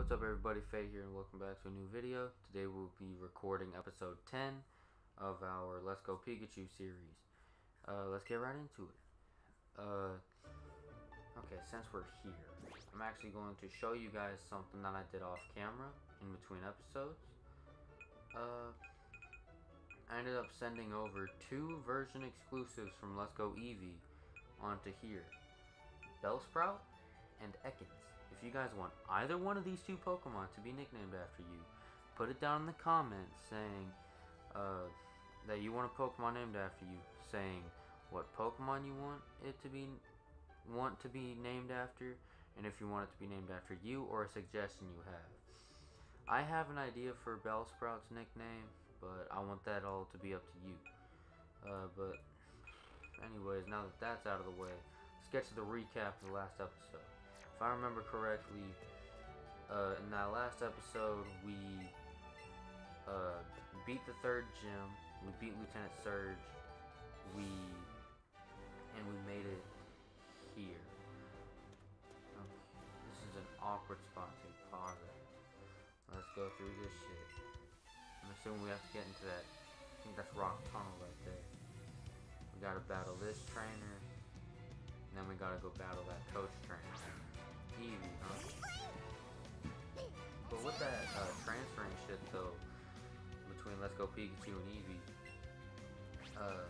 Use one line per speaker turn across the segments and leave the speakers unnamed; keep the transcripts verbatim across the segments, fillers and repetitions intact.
What's up everybody, Faye here and welcome back to a new video. Today we'll be recording episode ten of our Let's Go Pikachu series. Uh, let's get right into it. Uh, okay, since we're here, I'm actually going to show you guys something that I did off camera in between episodes. Uh, I ended up sending over two version exclusives from Let's Go Eevee onto here. Bellsprout and Ekans. If you guys want either one of these two Pokemon to be nicknamed after you, put it down in the comments saying uh, that you want a Pokemon named after you, saying what Pokemon you want it to be want to be named after, and if you want it to be named after you or a suggestion you have. I have an idea for Bellsprout's nickname, but I want that all to be up to you. Uh, but anyways, now that that's out of the way, let's get to the recap of the last episode. If I remember correctly, uh, in that last episode, we uh, beat the third gym, we beat Lieutenant Surge, we and we made it here. Okay, this is an awkward spot to pause at. Let's go through this shit. I'm assuming we have to get into that. I think that's Rock Tunnel right there. We gotta battle this trainer, and then we gotta go battle that coach trainer. Eevee, huh? But with that uh, transferring shit though, between Let's Go Pikachu and Eevee, uh,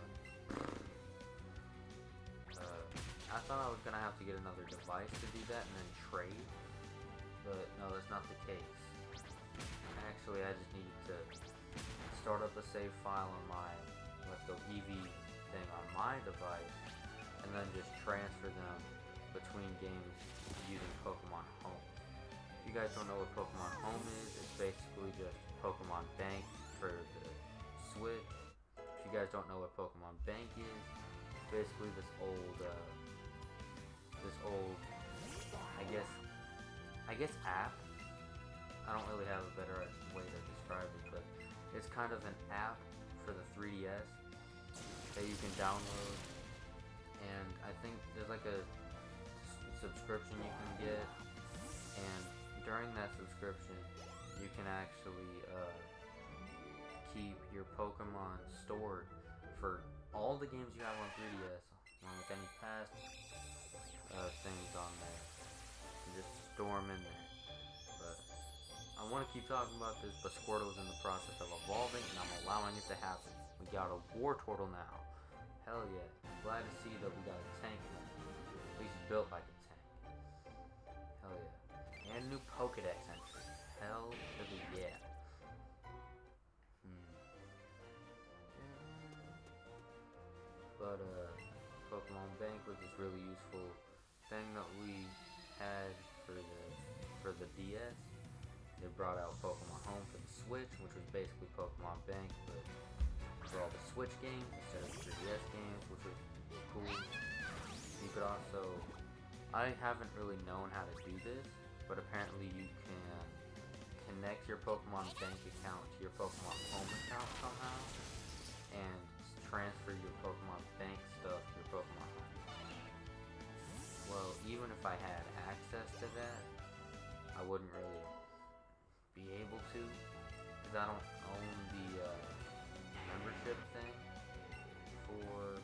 uh, I thought I was gonna have to get another device to do that and then trade, but no, that's not the case. Actually, I just needed to start up a save file on my Let's Go Eevee thing on my device, and then just transfer them between games using Pokemon Home. If you guys don't know what Pokemon Home is, it's basically just Pokemon Bank for the Switch. If you guys don't know what Pokemon Bank is, it's basically this old, uh, this old, I guess, I guess app. I don't really have a better way to describe it, but it's kind of an app for the three D S that you can download, and I think there's like a subscription you can get, and during that subscription you can actually uh, keep your Pokemon stored for all the games you have on three D S, along with any past uh, things on there, and just store them in there. But I want to keep talking about this, but Squirtle's in the process of evolving, and I'm allowing it to happen. We got a Wartortle now. Hell yeah. I'm glad to see that we got a tank now. At least built like a tank. Hell yeah. And a new Pokedex entry. Hell to the yeah. Hmm. But uh, Pokemon Bank was this really useful thing that we had for the for the D S. They brought out Pokemon Home for the Switch, which was basically Pokemon Bank, but for all the Switch games instead of the three D S games, which was cool. You could also, I haven't really known how to do this, but apparently you can connect your Pokemon Bank account to your Pokemon Home account somehow, and transfer your Pokemon Bank stuff to your Pokemon Home. Well, even if I had access to that, I wouldn't really be able to, because I don't own the uh, membership thing for,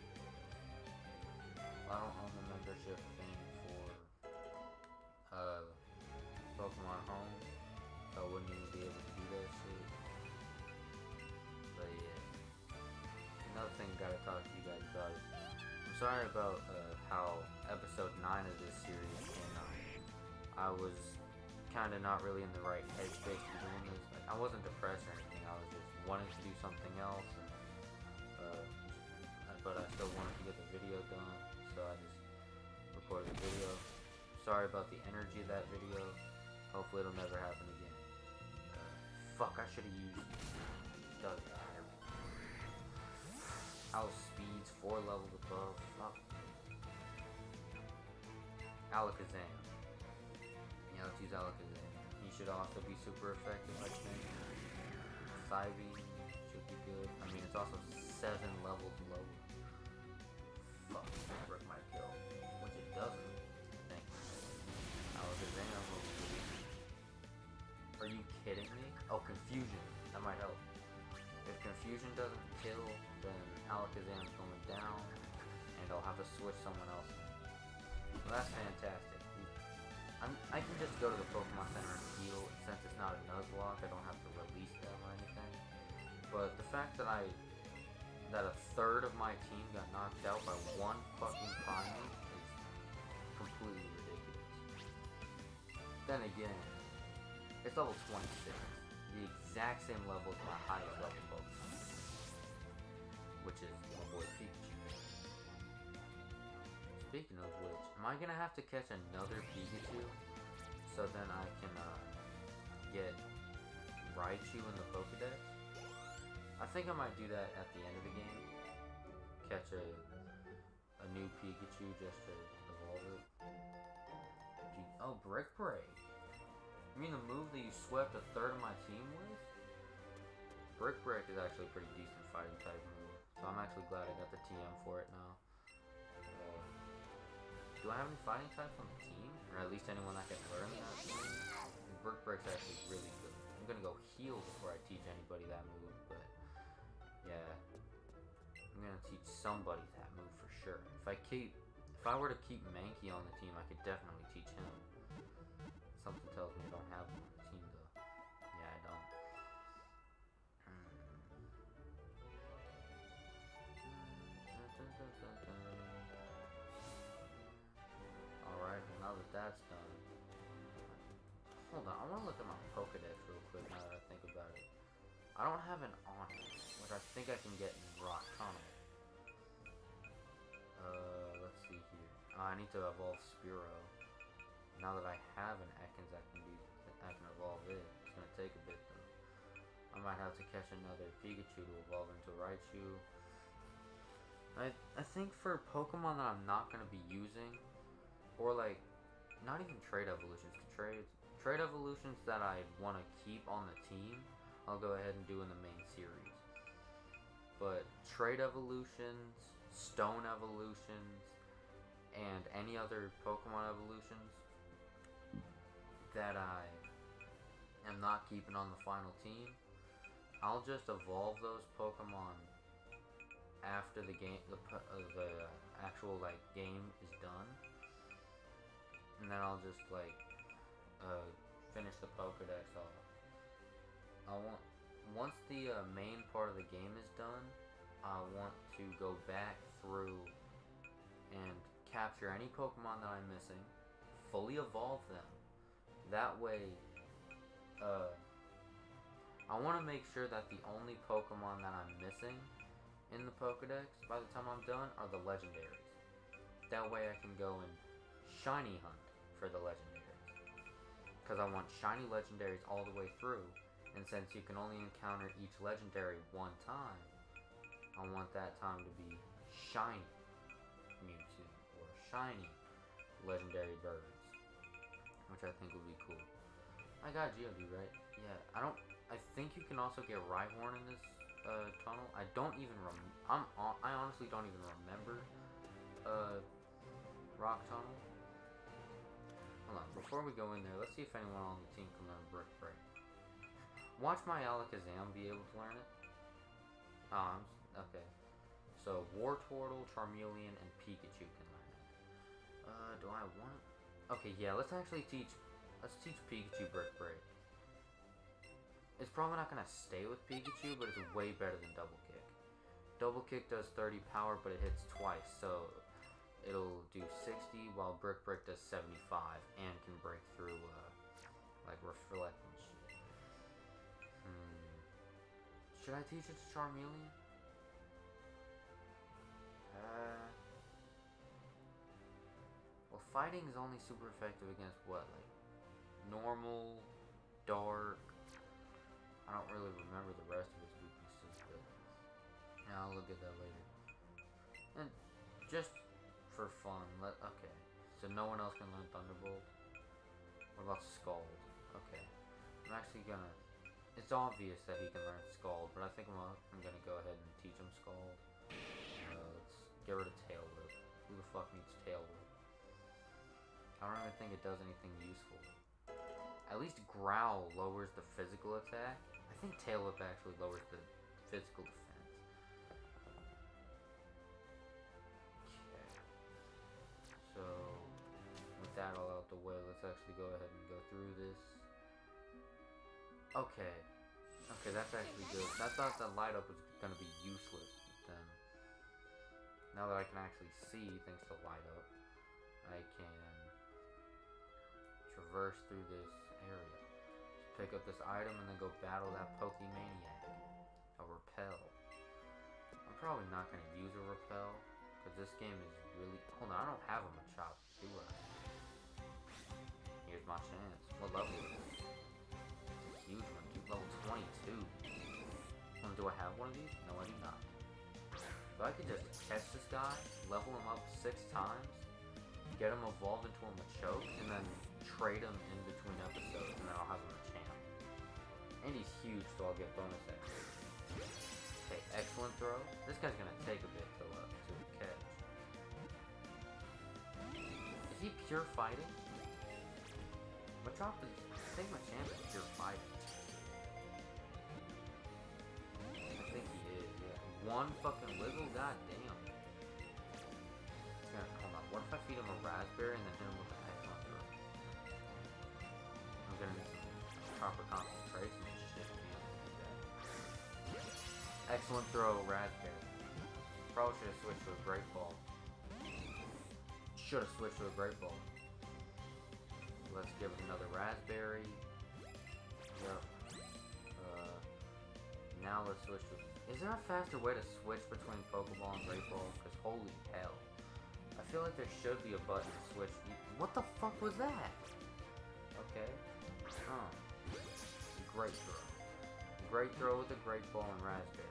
I don't own the membership thing for uh, Pokemon Home, so I wouldn't even be able to do that shit. But yeah, another thing I gotta talk to you guys about is, I'm sorry about uh, how episode nine of this series came out. I was kind of not really in the right headspace to be doing this. Like, I wasn't depressed or anything, I was just wanting to do something else, and, uh, but I still wanted to get the video done, so I just recorded the video. Sorry about the energy of that video. Hopefully it'll never happen again. Uh, fuck, I should have used, doesn't matter. House speeds four levels above, fuck. Alakazam. Yeah, let's use Alakazam. He should also be super effective, I think. Psybe should be good. I mean, it's also seven levels lower. Fuck, that broke my kill. Which it doesn't. Thank you. Alakazam will be hitting me. Oh, Confusion. That might help. If Confusion doesn't kill, then Alakazam's going down, and I'll have to switch someone else in. Well, that's fantastic. I'm, I can just go to the Pokemon Center and heal. Since it's not a Nuzlocke, I don't have to release them or anything. But the fact that I that a third of my team got knocked out by one fucking Primal is completely ridiculous. Then again, it's level twenty-six, the exact same level as my highest level Pokemon, which is my boy Pikachu. Speaking of which, am I gonna have to catch another Pikachu so then I can uh, get Raichu in the Pokedex? I think I might do that at the end of the game. Catch a a new Pikachu just to evolve it. Oh, Brick Break. You mean the move that you swept a third of my team with? Brick Break is actually a pretty decent fighting type move, so I'm actually glad I got the T M for it now. Uh, do I have any fighting types on the team? Or at least anyone that can learn that move? Brick Break's actually really good. I'm gonna go heal before I teach anybody that move, but yeah. I'm gonna teach somebody that move for sure. If I keep if I were to keep Mankey on the team, I could definitely teach him. Something tells me I don't have him on the team though. Yeah, I don't. Alright, well now that that's done. Hold on, I wanna look at my Pokedex real quick now that I think about it. I don't have an Onyx, which I think I can get in Rock Tunnel. Uh, let's see here. Oh, I need to evolve Spearow. Now that I have an Ekans, I can do, I can evolve it. It's gonna take a bit though. I might have to catch another Pikachu to evolve into Raichu. I I think for Pokemon that I'm not gonna be using, or like, not even trade evolutions, trade trade evolutions that I want to keep on the team, I'll go ahead and do in the main series. But trade evolutions, stone evolutions, and any other Pokemon evolutions that I am not keeping on the final team, I'll just evolve those Pokemon after the game, the uh, the actual like game is done, and then I'll just like uh, finish the Pokedex off. I want once the uh, main part of the game is done, I want to go back through and capture any Pokemon that I'm missing, fully evolve them. That way, uh, I want to make sure that the only Pokemon that I'm missing in the Pokedex by the time I'm done are the legendaries. That way I can go and shiny hunt for the legendaries. Because I want shiny legendaries all the way through. And since you can only encounter each legendary one time, I want that time to be shiny Mewtwo or shiny legendary birds, which I think would be cool. I got Geodude, right? Yeah, I don't. I think you can also get Rhyhorn in this uh, tunnel. I don't even rem. I'm. I honestly don't even remember uh, Rock Tunnel. Hold on. Before we go in there, let's see if anyone on the team can learn Brick Break. Watch my Alakazam be able to learn it. Oh, I'm, okay. So Wartortle, Charmeleon, and Pikachu can learn it. Uh, do I want it? Okay, yeah. Let's actually teach. Let's teach Pikachu Brick Break. It's probably not gonna stay with Pikachu, but it's way better than Double Kick. Double Kick does thirty power, but it hits twice, so it'll do sixty, while Brick Break does seventy-five and can break through, uh, like Reflect and shit. Hmm. Should I teach it to Charmeleon? Uh. Well, fighting is only super effective against what, like normal, dark. I don't really remember the rest of its weaknesses, but yeah, I'll look at that later. And just for fun, let okay. So no one else can learn Thunderbolt. What about Scald? Okay, I'm actually gonna. It's obvious that he can learn Scald, but I think I'm, I'm gonna go ahead and teach him Scald. Uh, let's get rid of Tail Whip. Who the fuck needs Tail Whip? I don't even think it does anything useful. At At least Growl lowers the physical attack. I think Tail Whip actually lowers the physical defense. Okay. So, with that all out the way, let's actually go ahead and go through this. Okay. Okay, that's actually good. I thought that light up was going to be useless, but then, now that I can actually see thanks to light up, I can traverse through this area. Just pick up this item and then go battle that Pokemaniac. A Repel. I'm probably not going to use a Repel, because this game is really... Hold on, I don't have a Machop, do I? Here's my chance. What level is it? It's a huge one, dude. Level twenty-two. Um, do I have one of these? No, I do not. So I could just catch this guy, level him up six times, get him evolved into a Machoke, and then trade him in between episodes, and then I'll have him a champ. And he's huge, so I'll get bonus X P. Okay, excellent throw. This guy's gonna take a bit to, uh, to catch. Is he pure fighting? Machop is... I think Machamp is pure fighting. I think he is, yeah. One fucking wiggle? God damn. It's gonna... Hold on. What if I feed him a raspberry and then hit him with an excellent throw? I'm gonna need some proper concentration and shit. Excellent throw, raspberry. Probably should have switched to a great ball. Should have switched to a great ball. Let's give it another raspberry. Yep. Uh, now let's switch to... Is there a faster way to switch between Pokeball and Great Ball? Because holy hell. I feel like there should be a button to switch. What the fuck was that? Okay. Huh. Great throw. Great throw with a Great Ball and raspberry.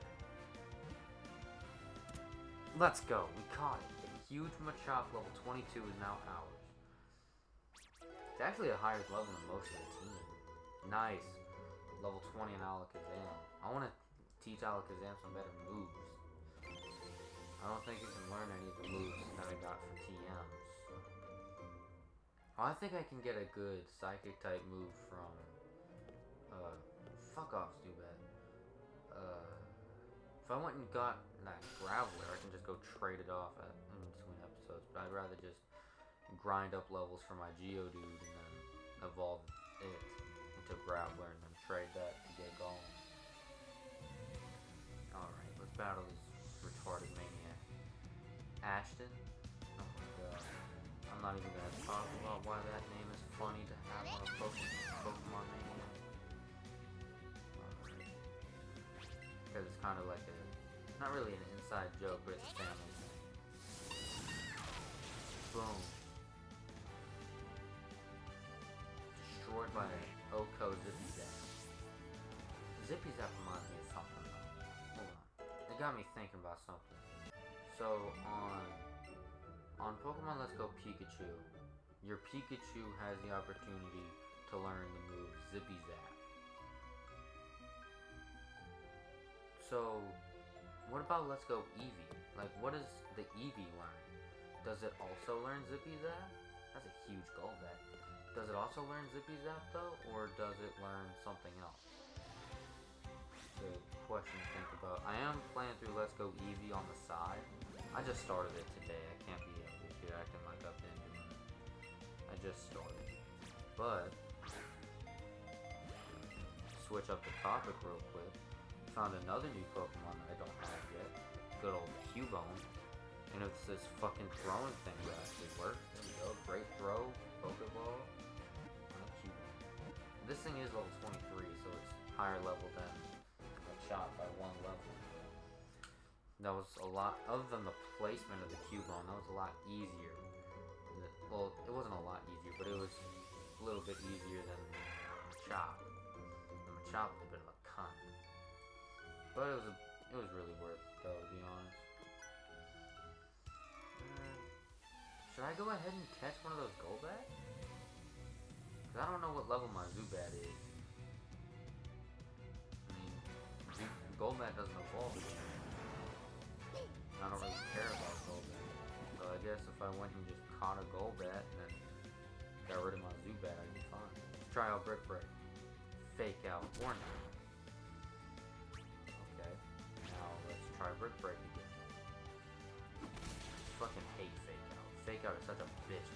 Let's go. We caught it. A huge Machop level twenty-two is now ours. It's actually a higher level than most of the team. Nice. Level twenty in Alakazam. I want to teach Alakazam some better moves. I don't think it can learn any of the moves that I got for T Ms. Oh, I think I can get a good Psychic type move from... Uh, fuck off, Zubat. Uh, if I went and got that Graveler, I can just go trade it off at, in between episodes. But I'd rather just grind up levels for my Geodude and then evolve it into Graveler and then trade that to get going. Alright, let's battle this retarded maniac. Ashton? Oh my god. I'm not even gonna talk about why that name is funny to have on a Pokemon, Pokemon maniac. Alright. Because it's kind of like a, not really an inside joke, but it's a family thing. Boom. Destroyed by an Oko Zippy Zap. Zippy Zap reminds me of something though. Hold on. It got me thinking about something. So on on Pokemon Let's Go Pikachu, your Pikachu has the opportunity to learn the move Zippy Zap. So what about Let's Go Eevee? Like, what does the Eevee learn? Does it also learn Zippy Zap? That's a huge Golbat. Does it also learn Zippy Zap though, or does it learn something else? Good question to think about. I am playing through Let's Go Eevee on the side. I just started it today. I can't be over here acting like I've been doing it. I just started. But switch up the topic real quick. Found another new Pokemon that I don't have yet. Good old Cubone. And if this fucking throwing thing will actually work, there we go. Great throw, Pokeball. This thing is level twenty-three, so it's higher level than a shot by one level. That was a lot, other than the placement of the Cubone, that was a lot easier. Well, it wasn't a lot easier, but it was a little bit easier than Machop. The Machop was a bit of a cunt. But it was a, it was really worth it though, to be honest. Uh, should I go ahead and catch one of those Golbats? Because I don't know what level my Zubat is. I mean, Golbat doesn't evolve again. I don't really care about Golbat. So I guess if I went and just caught a Golbat and then got rid of my Zubat, I'd be fine. Let's try try out Brick Break. Fake out or not. Okay. Now let's try Brick Break again. Fucking hate Fake Out. Fake Out is such a bitch.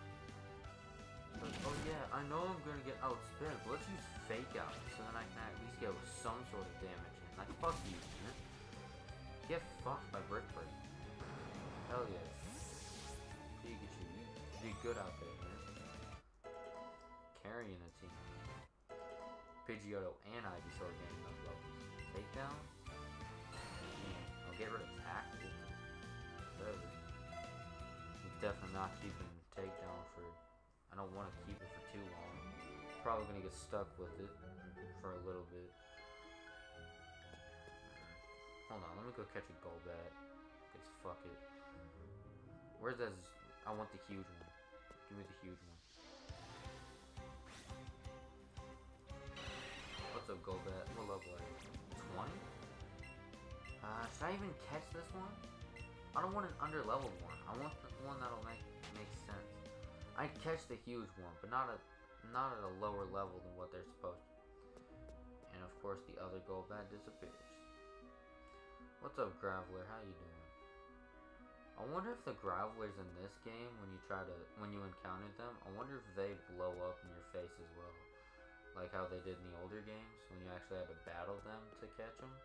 Oh yeah, I know I'm gonna get outspin, but let's use Fake Out so then I can at least get some sort of damage in. Like, fuck you, man. Get fucked by Brick Break. Hell yeah. Pikachu, you do good out there, man. Carrying a team. Pidgeotto and Ivysaur getting those levels. Takedown? Yeah. I'll get rid of Tackle. Whatever. I'm definitely not keeping Takedown for... I don't want to keep it for too long. Probably gonna get stuck with it for a little bit. Hold on, let me go catch a Golbat. Let's fuck it. Where's that? I want the huge one. Give me the huge one. What's up, Golbat? What level are you? twenty? Uh, should I even catch this one? I don't want an under-leveled one. I want the one that'll make make sense. I'd catch the huge one, but not a not at a lower level than what they're supposed to. And of course, the other Golbat disappears. What's up, Graveler? How you doing? I wonder if the Gravelers in this game, when you try to, when you encountered them, I wonder if they blow up in your face as well, like how they did in the older games when you actually had to battle them to catch them,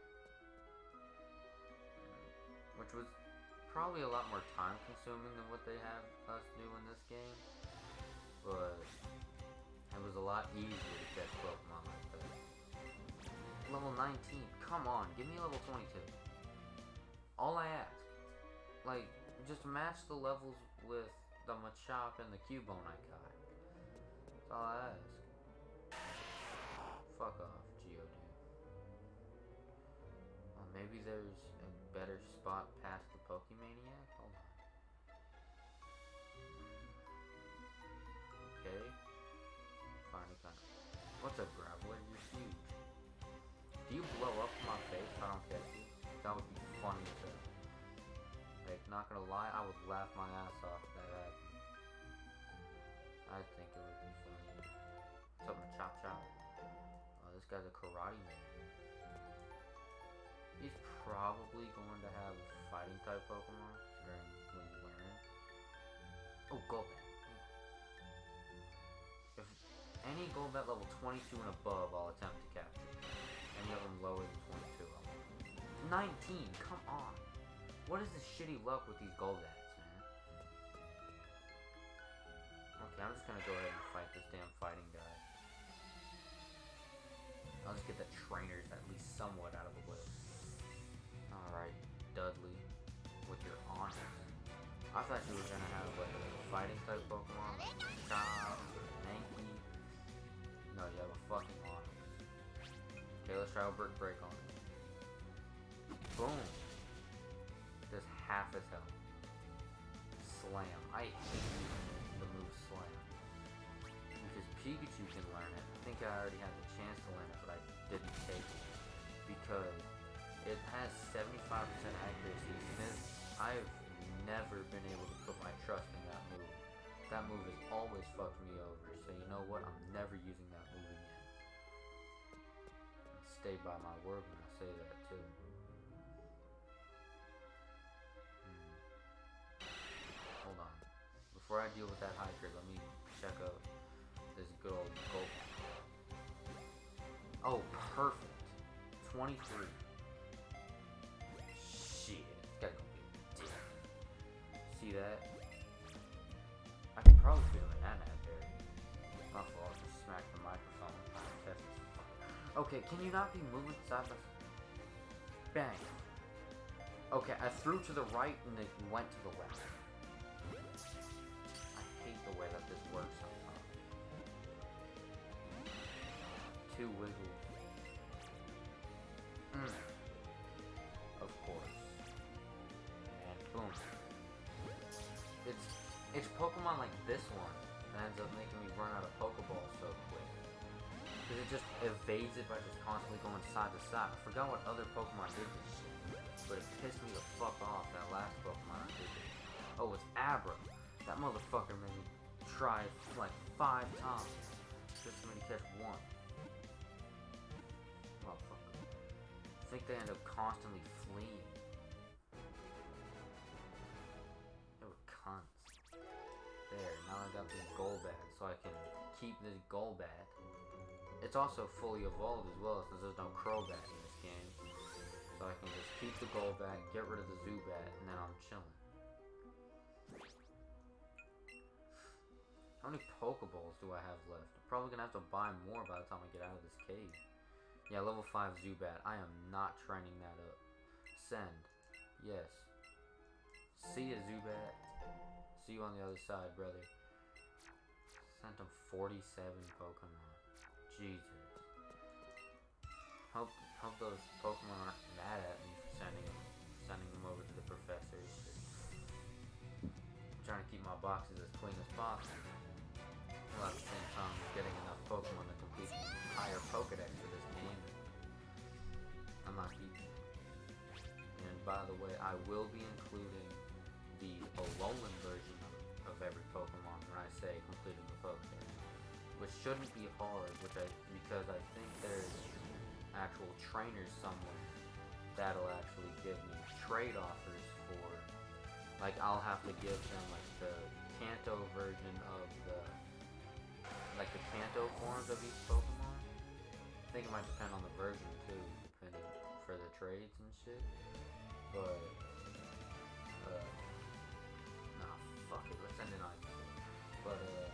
which was probably a lot more time consuming than what they have us do in this game, but it was a lot easier to catch Pokemon like that. Level nineteen, come on, give me level twenty-two. All I ask. Like, just match the levels with the Machop and the Cubone I caught. That's all I ask. Fuck off, Geodude. Well, maybe there's a better spot past the Pokemaniac? Hold on. Okay. Finally kind of... What's up, Graveler? You're huge. Do you blow up in my face if I don't catch you? That would be funny as hell. Like, not gonna lie, I would laugh my ass off if that happened. I think it would be funny. What's up, Machop Chop? Oh, this guy's a karate man. He's probably going to have fighting type Pokemon during when you learn it. Oh, Golbat. If any Golbat level twenty-two and above, I'll attempt to capture. Any of them lower than twenty-two, I won't. nineteen, come on. What is this shitty luck with these Goldats, man? Okay, I'm just gonna go ahead and fight this damn fighting guy. I'll just get the trainers at least somewhat out of the way. Alright, Dudley, with your honor. I thought you were gonna have like a fighting type Pokemon, like Chop, Mankey. No, you have a fucking honor. Okay, let's try a Brick Break on it. Boom. Does half as health. Slam. I hate the move Slam. Because Pikachu can learn it. I think I already had the chance to learn it, but I didn't take it. Because it has seventy-five percent accuracy. And I've never been able to put my trust in that move. That move has always fucked me over. So you know what? I'm never using that move again. I stay by my word when I say that too. Before I deal with that hiker, let me check out this good old Golbat. Oh, perfect. twenty-three. Shit. Gotta go get a dick. See that? I could probably fit him in that net there. My fault. Just smacked the microphone. Test this. Okay, can you not be moving side by side? Bang. Okay, I threw to the right and it went to the left. The way that this works sometimes. Two wiggles. Mm. Of course. And boom. It's it's Pokemon like this one that ends up making me run out of Pokeballs so quick. Because it just evades it by just constantly going side to side. I forgot what other Pokemon did this shit. But it pissed me the fuck off, that last Pokemon I did this. Oh, it's Abra. That motherfucker made me try like five times. Just think they end up constantly fleeing. They were cunts. There, now I got this Golbat, so I can keep this Golbat. It's also fully evolved as well, since there's no Crobat in this game. So I can just keep the Golbat, get rid of the Zubat, and then I'm chilling. How many Pokeballs do I have left? I'm probably gonna have to buy more by the time I get out of this cave. Yeah, level five Zubat. I am not training that up. Send. Yes. See ya, Zubat. See you on the other side, brother. Sent him forty-seven Pokemon. Jesus. Hope, hope those Pokemon aren't mad at me for sending them, sending them over to the professors. I'm trying to keep my boxes as clean as possible. While at the same time getting enough Pokemon to complete the entire Pokedex for this game. I'm not keeping it. And by the way, I will be including the Alolan version of every Pokemon when I say completing the Pokedex. Which shouldn't be hard, which I because I think there's actual trainers somewhere that'll actually give me trade offers for, like, I'll have to give them like the Kanto version of the like the Kanto forms of each Pokemon. I think it might depend on the version too, depending for the trades and shit. But uh nah, fuck it, let's end it on. But uh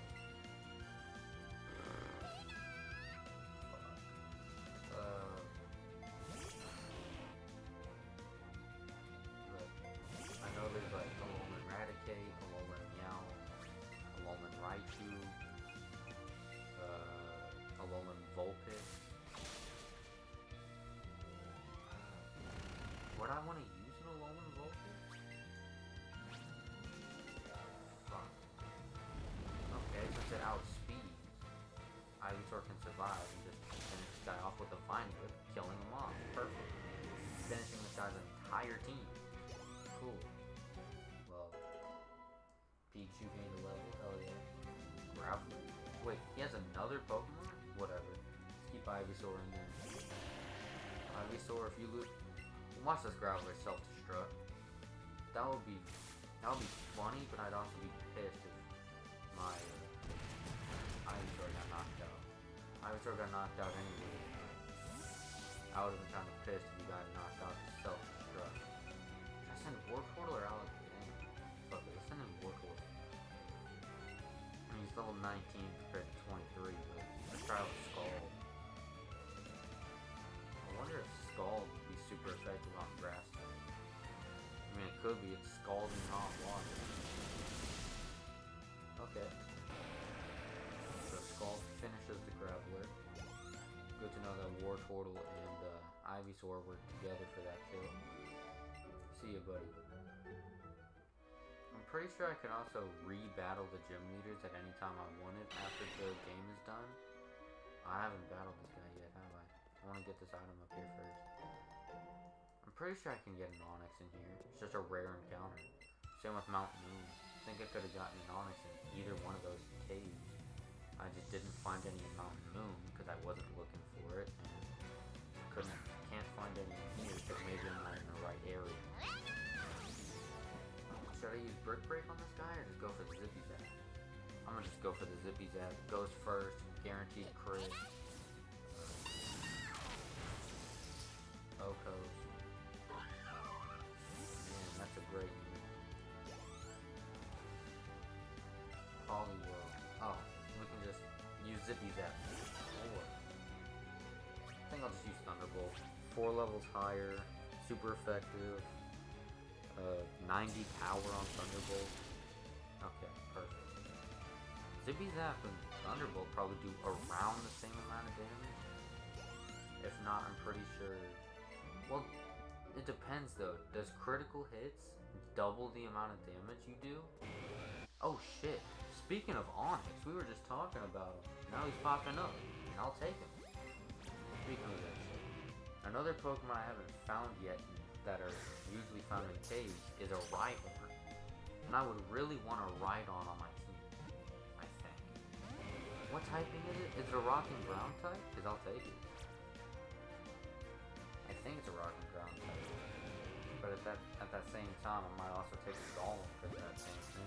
Would I want to use an Alolan Vulpix? Fuck. Okay, since it outspeeds, Ivysaur can survive and just finish this guy off with a Vine Whip, killing him off. Perfect. Finishing this guy's entire team. Cool. Well, Pikachu gained a level, hell yeah. Graveler. Wait, he has another Pokemon? Whatever. Let's keep Ivysaur in there. Ivysaur, if you lose... Watch this Graveler self-destruct. That would be that would be funny, but I'd also be pissed if my uh, Ivysaur got knocked out. Ivysaur got knocked out anyway. I would have been kind of pissed if he got knocked out to self-destruct. Should I send Wartortle or Alex? Fuck it, let's send him Wartortle. I mean, he's level nineteen compared to twenty-three, but let's try out Scald. I wonder if Scald would be super effective on grass type. I mean, it could be. It's scalding hot water. Okay. So Scald finishes the Graveler. Good to know that Wartortle and uh, Ivysaur work together for that kill. See ya, buddy. I'm pretty sure I can also re-battle the gym leaders at any time I wanted after the game is done. I haven't battled this guy yet, have I? I want to get this item up here first. I'm pretty sure I can get an Onyx in here. It's just a rare encounter. Same with Mountain Moon. I think I could have gotten an Onyx in either one of those caves. I just didn't find any in Mountain Moon because I wasn't looking for it. And couldn't, can't find any in here because maybe I'm not in the right area. Should I use Brick Break on this guy or just go for the Zippy Zap? I'm gonna just go for the Zippy Zap. Goes first, guaranteed crit. Okos. Man, that's a great move. Poliwhirl. Oh, we can just use Zippy Zap. Or I think I'll just use Thunderbolt. Four levels higher, super effective. Uh, ninety power on Thunderbolt. Okay, perfect. Zippy Zap and Thunderbolt probably do around the same amount of damage. If not, I'm pretty sure. Well, it depends though. Does critical hits double the amount of damage you do? Oh shit. Speaking of Onyx, we were just talking about him. Now he's popping up. And I'll take him. Speaking of that shit. Another Pokemon I haven't found yet that are usually found in caves is a Rhyhorn. And I would really want a Rhydon on my team. I think. What typing is it? Is it a rock and ground type? Because I'll take it. I think it's a rock and ground type. But at that at that same time, I might also take a Golem for that same thing.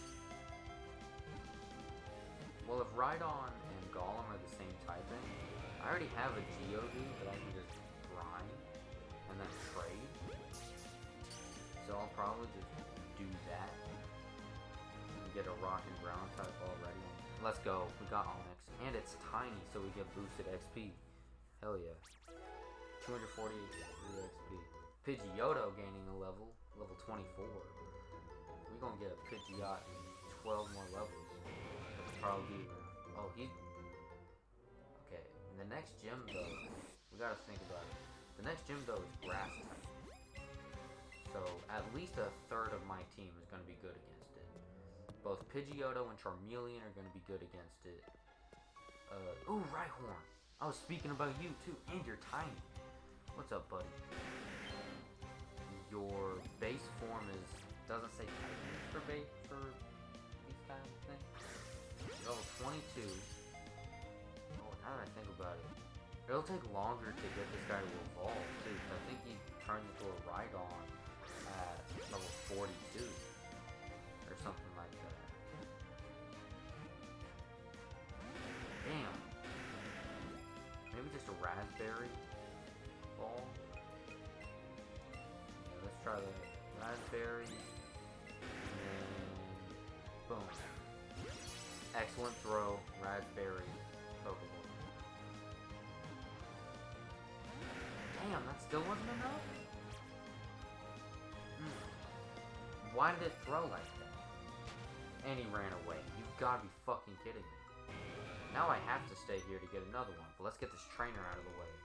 Well, if Rhydon and Golem are the same typing, I already have a Geodude that I can just grind and then trade. So I'll probably just do that and get a rock and ground type already. Let's go. We got Onyx. And it's tiny, so we get boosted X P. Hell yeah. two hundred forty-eight X P. Pidgeotto gaining a level. Level twenty-four. We're gonna get a Pidgeot in twelve more levels. That's probably around. Oh, he... Okay. And the next gym, though, we gotta think about it. The next gym, though, is grass type. So, at least a third of my team is gonna be good against it. Both Pidgeotto and Charmeleon are gonna be good against it. Uh, ooh, Rhyhorn. I was speaking about you, too. And you're tiny. What's up, buddy? Your base form is doesn't say typing for base for these kind of things. Level twenty-two. Oh, now that I think about it, it'll take longer to get this guy to evolve too. I think he turns into a Rhydon at level forty-two or something like that. Damn. Maybe just a raspberry ball. Let's try the raspberry, and then boom. Excellent throw, raspberry, Pokeball. Damn, that still wasn't enough? Hmm. Why did it throw like that? And he ran away. You've gotta be fucking kidding me. Now I have to stay here to get another one, but let's get this trainer out of the way.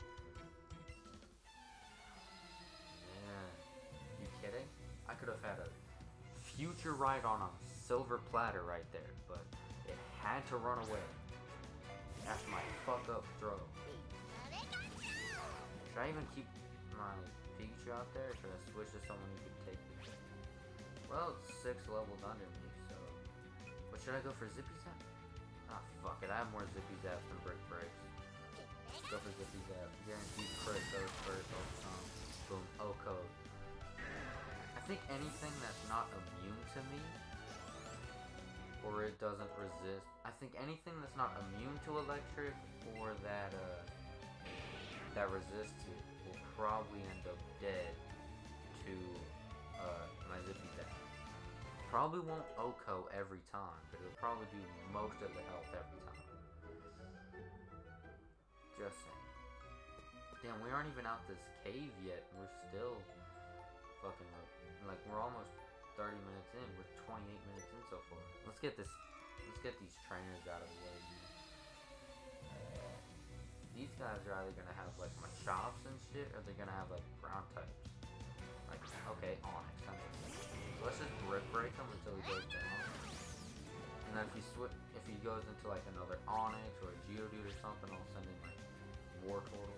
Kidding? I could have had a future Rhydon on a silver platter right there, but it had to run away after my fuck up throw. Should I even keep my Pikachu out there, or should I switch to someone who could take me? Well, it's six levels under me, so... But should I go for Zippy Zap? Ah, fuck it, I have more Zippy Zaps than Brick Breaks. Let's go for Zippy Zap. Guaranteed crit goes first all the time. Boom, O-Code. I think anything that's not immune to me, or it doesn't resist, I think anything that's not immune to electric, or that uh, that resists it, will probably end up dead to uh, my Zippy Zap. Probably won't O K O every time, but it'll probably do most of the health every time. Just saying. Damn, we aren't even out this cave yet, and we're still fucking... Like, we're almost thirty minutes in. We're twenty-eight minutes in so far. Let's get this... Let's get these trainers out of the way. These guys are either gonna have, like, Machops and shit, or they're gonna have, like, ground types. Like, okay, Onyx. That makes sense. So let's just Brick Break him until he goes down. And then if he swi if he goes into, like, another Onyx or a Geodude or something, I'll send in, like, Wartortle.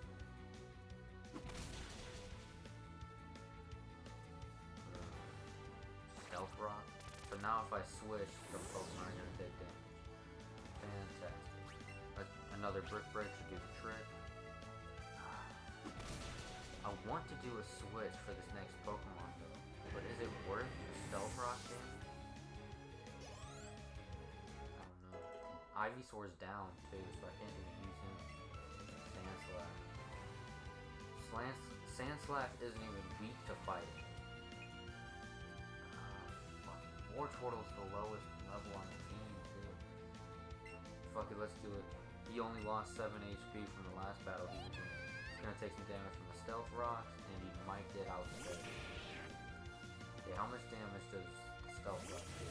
Stealth Rock. So now if I switch, the Pokemon are gonna take damage. Fantastic. Like, another Brick Break should do the trick. I want to do a switch for this next Pokemon though, but is it worth the Stealth Rock damage? I don't know. Ivysaur's down too, so I can't even use him. Sandslash. Slans Sandslash isn't even weak to fighting. Wartortle's the lowest level on the team, too. Fuck it, let's do it. He only lost seven H P from the last battle he was in. He's gonna take some damage from the Stealth Rocks, and he might get out of bed. Okay, how much damage does Stealth Rock do?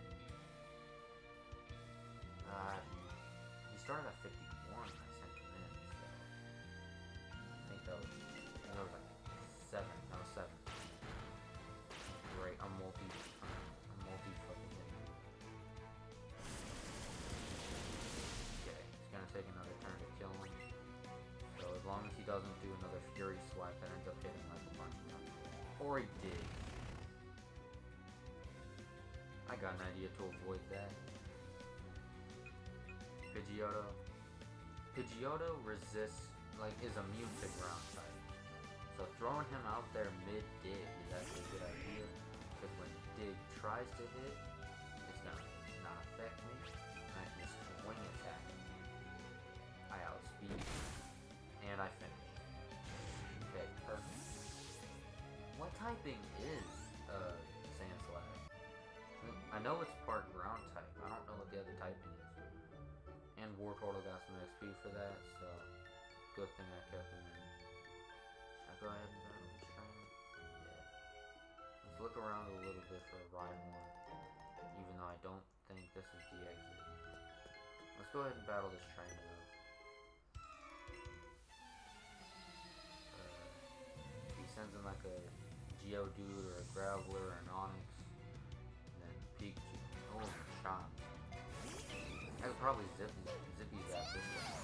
Uh, he started at fifty-one when I sent him in, so... I think that was... I think that was like seven. That was seven. Great, I'm multi... Take another turn to kill him. So as long as he doesn't do another Fury Swipe that ends up hitting like a bunch of them. Or he did. I got an idea to avoid that. Pidgeotto. Pidgeotto resists, like, is immune to ground type. So throwing him out there mid-dig is actually a good idea, because when dig tries to hit, it's gonna not affect me, and I can just swing attack him. I outspeed, and I finish. Okay, perfect. What typing is uh, Sand Slab? I know it's part ground type. I don't know what the other typing is. And War Portal got some X P for that, so good thing I kept him in. Should I go ahead and battle this trainer? Yeah. Let's look around a little bit for a Rhyhorn, even though I don't think this is the exit. Let's go ahead and battle this trainer though. Uh, he sends in like a Geodude or a Graveler or an Onyx. Pikachu. Oh, shot. I could probably zip zippy zap this one.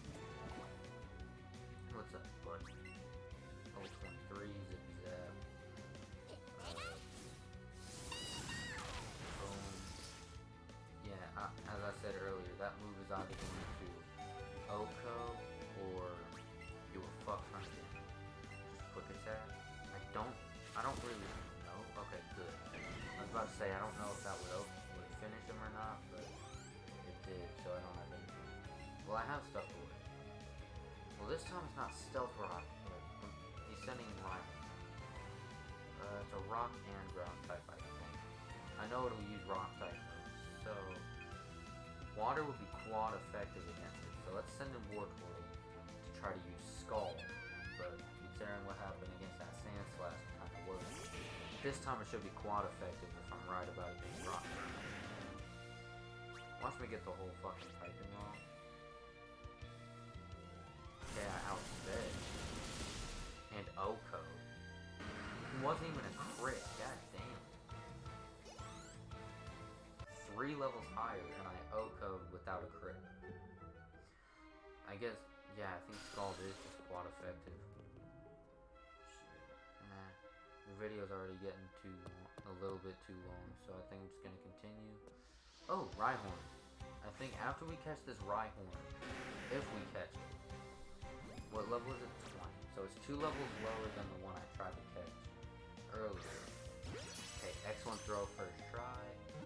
What's up, bud? Oh, twenty-three, zippy zap. Uh, boom. Yeah, I, as I said earlier, that move is either going to Oko or do a fuck ton of damage. Just quick attack. I don't, I don't really know. Okay, good. I was about to say, I don't know if that would, would finish him or not, but it did, so I don't have anything. Well, I have stuff away. Well, this time it's not Stealth Rock, but he's sending in Rhyhorn. Uh, it's a Rock and Ground type, I think. I know it'll use Rock type moves, so Water would be quad effective against it, so let's send in War Portal to try to use Scald, but considering what happened against that Sand Slash, it kind of worked. This time it should be quad effective if I'm right about it being rock. Watch me get the whole fucking typing wrong. Okay, I outsped. And O-code. It wasn't even a crit, god damn. Three levels higher and I O-code without a crit. I guess, yeah, I think Scald is just quad effective. The video's already getting too a little bit too long, so I think I'm just gonna continue. Oh, Rhyhorn. I think after we catch this Rhyhorn, if we catch it, what level is it? twenty. So it's two levels lower than the one I tried to catch earlier. Okay, excellent throw first try.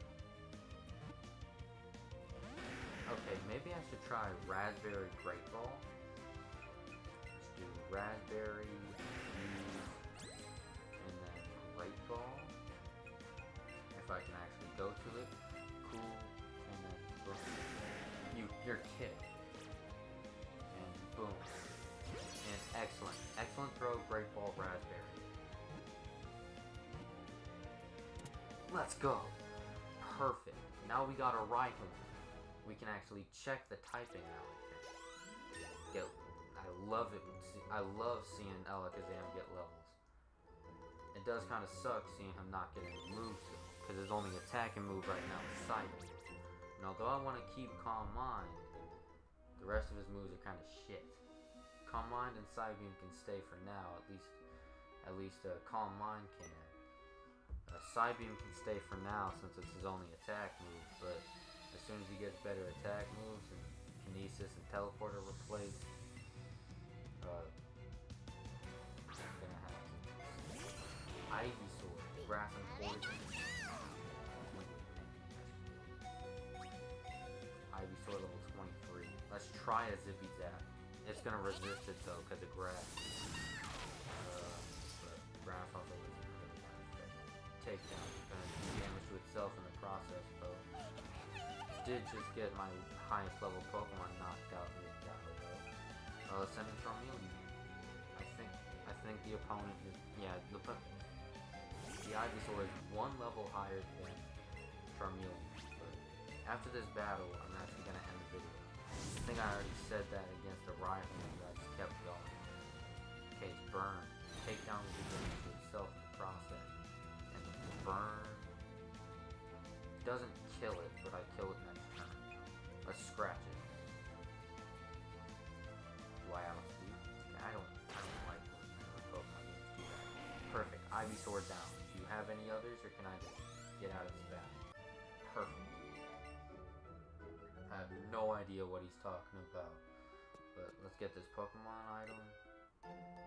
Okay, maybe I should try Raspberry Great Ball. Let's do Raspberry. Great Ball. If I can actually go to it, cool, and then boom. You, you're kidding. And boom. And excellent, excellent throw, Great Ball, Raspberry. Let's go. Perfect. Now we got a Rhyhorn. We can actually check the typing out. Yo, I love it. I love seeing Alakazam get levels. It does kind of suck seeing him not getting his moves, because his only attacking move right now is Psybeam. And although I want to keep Calm Mind, the rest of his moves are kind of shit. Calm Mind and Psybeam can stay for now, at least, at least uh, Calm Mind can. Uh, Psybeam can stay for now since it's his only attack move, but as soon as he gets better attack moves and Kinesis and Teleporter replaced, uh, Ivy Sword, Grass and Poison. Ivy Sword level twenty-three. Let's try a Zippy Zap. It's gonna resist it though, because of Grass. Uh, but Grass also isn't really gonna affect Takedown. It's gonna do damage to itself in the process, though. Did just get my highest level Pokemon knocked out this battle though. Uh, let's send in Charmeleon. I think, I think the opponent is, yeah, the The Ivysaur is one level higher than Charmeleon, but after this battle, I'm actually going to end the video. I think I already said that against the Rhyhorn, but I just kept going. Okay, it's Burn. Takedown will be damage to itself in the process. And the Burn doesn't kill it, but I kill it next turn. Let's scratch it. Do I outspeed? I don't, I don't like when Pokemon games do that. Perfect. Ivysaur down. Do you have any others, or can I just get out of this battle? Perfect. I have no idea what he's talking about, but let's get this Pokemon item.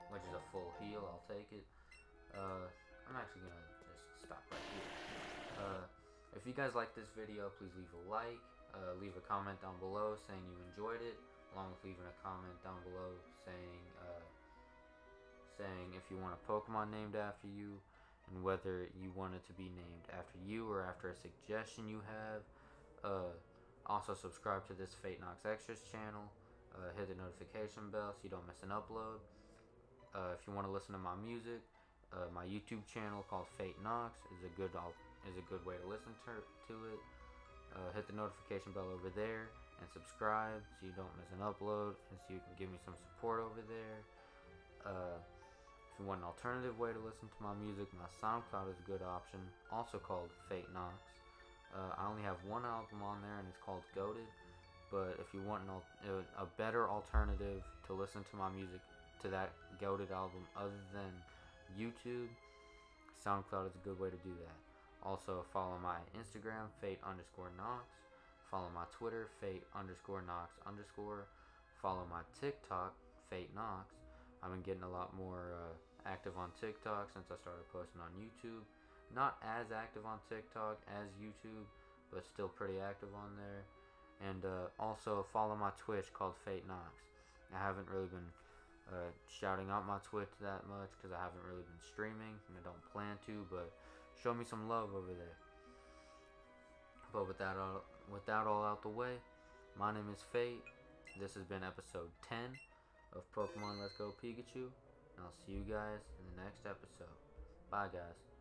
which is a full heal. I'll take it. Uh, I'm actually gonna just stop right here. Uh, if you guys like this video, please leave a like. Uh, leave a comment down below saying you enjoyed it, along with leaving a comment down below saying uh, saying if you want a Pokemon named after you, and whether you want it to be named after you or after a suggestion you have. Uh, also subscribe to this Fate Knox Extras channel. Uh, hit the notification bell so you don't miss an upload. Uh, if you want to listen to my music, uh, my YouTube channel called Fate Knox is a good is a good way to listen to, to it. Uh, hit the notification bell over there and subscribe so you don't miss an upload, and so you can give me some support over there. Uh, if you want an alternative way to listen to my music, my SoundCloud is a good option, also called Fate Knox. Uh, I only have one album on there, and it's called Goated. But if you want an al a better alternative to listen to my music, to that Goated album other than YouTube, SoundCloud is a good way to do that. Also, follow my Instagram, Fate underscore Knox. Follow my Twitter, Fate underscore Knox underscore. Follow my TikTok, Fate Knox. I've been getting a lot more uh, active on TikTok since I started posting on YouTube. Not as active on TikTok as YouTube, but still pretty active on there. And uh, also follow my Twitch called Fate Knox. I haven't really been uh, shouting out my Twitch that much because I haven't really been streaming, and I don't plan to, but show me some love over there. But with that all, with that all out the way, my name is Fate. This has been episode ten of Pokemon Let's Go Pikachu, and I'll see you guys in the next episode. Bye, guys.